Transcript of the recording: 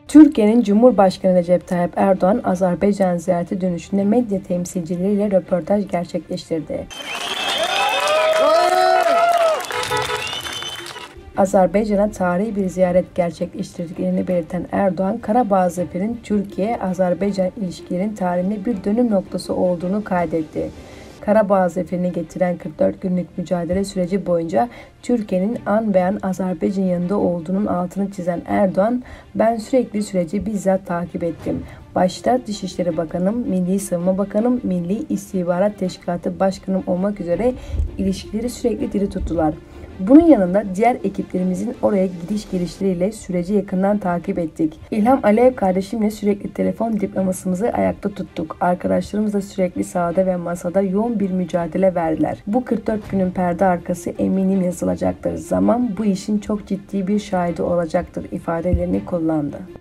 Türkiye'nin Cumhurbaşkanı Recep Tayyip Erdoğan, Azerbaycan ziyareti dönüşünde medya temsilcileriyle röportaj gerçekleştirdi. Azerbaycan'a tarihi bir ziyaret gerçekleştirdiklerini belirten Erdoğan, Karabağ Zaferi'nin Türkiye-Azerbaycan ilişkilerinin tarihinde bir dönüm noktası olduğunu kaydetti. Karabağ zaferini getiren 44 günlük mücadele süreci boyunca Türkiye'nin an be an Azerbaycan yanında olduğunun altını çizen Erdoğan, "Ben sürekli süreci bizzat takip ettim. Başta Dışişleri Bakanım, Milli Savunma Bakanım, Milli İstihbarat Teşkilatı Başkanım olmak üzere ilişkileri sürekli diri tuttular. Bunun yanında diğer ekiplerimizin oraya gidiş gelişleriyle süreci yakından takip ettik. İlham Aliyev kardeşimle sürekli telefon diplomasımızı ayakta tuttuk. Arkadaşlarımızla sürekli sahada ve masada yoğun bir mücadele verdiler. Bu 44 günün perde arkası eminim yazılacaktır. Zaman bu işin çok ciddi bir şahidi olacaktır" ifadelerini kullandı.